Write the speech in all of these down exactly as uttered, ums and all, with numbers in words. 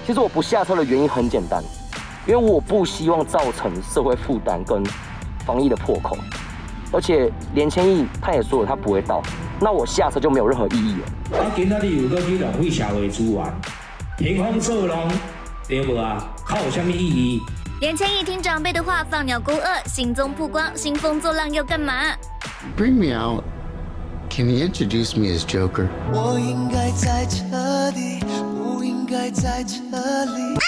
其实我不下车的原因很简单，因为我不希望造成社会负担跟防疫的破口。而且连千亿他也说了他不会到，那我下车就没有任何意义了。 啊，今仔日又搁去浪费社会资源，凭空做龙，对不啊？靠有什么意义？ 连千亿听长辈的话，放鸟勾二，行踪曝光，兴风作浪要干嘛 ？Bring me out. Can you introduce me as Joker? 我应该在这里，不应该在这里。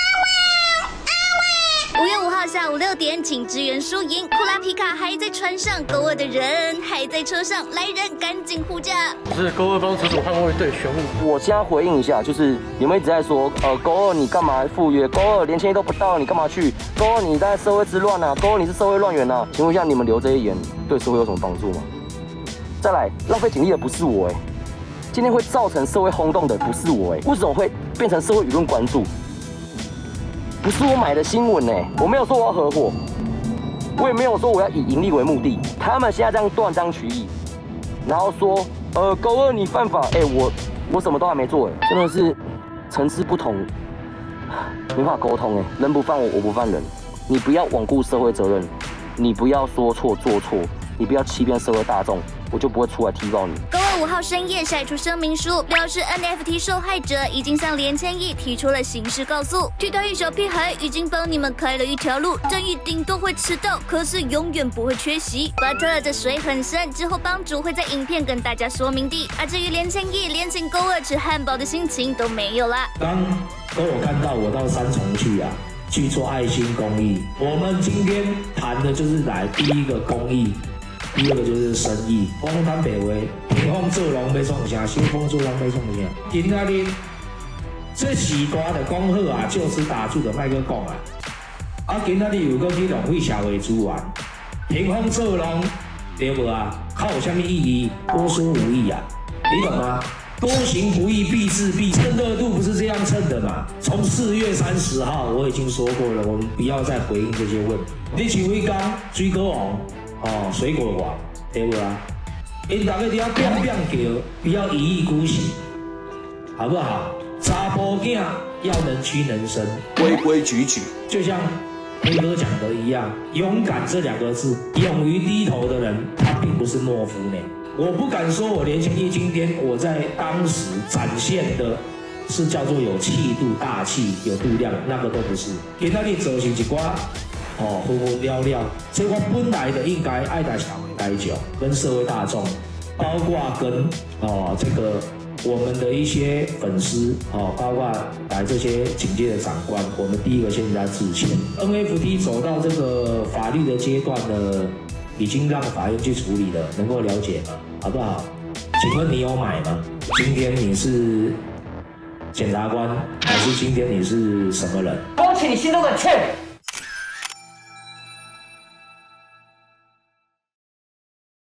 五月五号下午六点，请支援输赢。库拉皮卡还在船上，勾二的人还在车上，来人赶紧护驾！ 是勾二帮车主捍卫队玄武。 我现在回应一下，就是你们一直在说，呃，勾二你干嘛赴约？勾二连千亿都不到，你干嘛去？勾二你在社会之乱啊！勾二你是社会乱源啊！请问一下，你们留这些言对社会有什么帮助吗？再来，浪费警力的不是我哎、欸，今天会造成社会轰动的不是我哎、欸，为什么会变成社会舆论关注？不是我买的新闻呢、欸，我没有说我要合伙，我也没有说我要以盈利为目的。他们现在这样断章取义，然后说，呃，勾二你犯法，哎、欸，我我什么都还没做、欸，真的是层次不同，没法沟通哎、欸，人不犯我，我不犯人，你不要罔顾社会责任，你不要说错做错，你不要欺骗社会大众，我就不会出来踢爆你。 勾二五号深夜晒出声明书，表示 N F T 受害者已经向连千亿提出了刑事告诉。去掉一小屁孩已经帮你们开了一条路，正义顶多会迟到，可是永远不会缺席。But 这水很深，之后帮主会在影片跟大家说明的。而至于连千亿连请勾二吃汉堡的心情都没有啦。 刚都有看到我到三重去啊，去做爱心公益。我们今天谈的就是来第一个公益。第二个就是生意，我讲坦白话，平风做人要创啥，兴风作浪要创啥。今仔日这时代的讲好啊，就此打住的卖个讲啊。啊，今仔日又搁去浪费社会资源，平风作浪，对不啊？靠有什么意义？多说无益啊，你懂吗？多行不义必自毙，蹭热度不是这样蹭的嘛？从四月三十号我已经说过了，我们不要再回应这些问题。你像威刚、水果王。哦，水果王，对不啦？因大家都要变变叫，不要一意孤行，好不好？查甫囝要能屈能伸， 规规矩矩。 就像黑哥讲的一样，勇敢这两个字，勇于低头的人，他并不是懦夫呢。我不敢说我连千亿今天我在当时展现的是叫做有气度、大气、有度量，那个都不是。今仔日做是一寡。哦，昏昏了了，所以我本来的应该爱戴社会大众，跟社会大众，包括跟哦这个我们的一些粉丝哦，包括来这些警界的长官，我们第一个先给他致歉。N F T 走到这个法律的阶段呢，已经让法院去处理了，能够了解吗？好不好？请问你有买吗？今天你是检察官，还是今天你是什么人？ 勾起你心中的歉。